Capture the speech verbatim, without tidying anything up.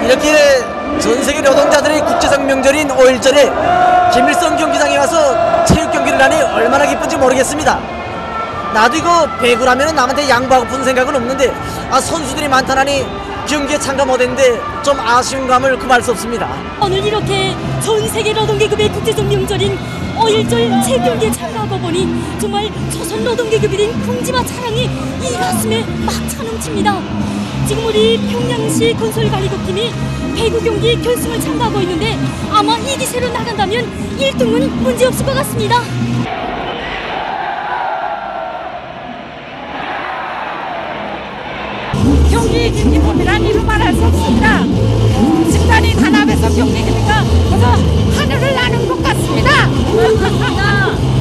이렇게 전 세계 노동자들의 국제적 명절인 오일절에 김일성 경기장에 와서 체육 경기를 하니 얼마나 기쁜지 모르겠습니다. 나도 이거 배구라면 남한테 양보하고픈 생각은 없는데 아 선수들이 많다나니 경기에 참가 못했는데 좀 아쉬운 감을 금할 수 없습니다. 오늘 이렇게 전 세계 노동계급의 국제적 명절인 오일절 체육 경기에 참가하고 보니 정말 조선 노동계급이 된 긍지와 차량이 이 가슴에 막 차넘칩니다. 지금 우리 평양시 건설관리국팀이 배구 경기 결승을 참가하고 있는데 아마 이 기세로 나간다면 일 등은 문제없을 것 같습니다. 경기 진기품이란 이루 말할 수 없습니다. 집단이 단합해서 경기니까 그래서 하늘을 나는 것 같습니다.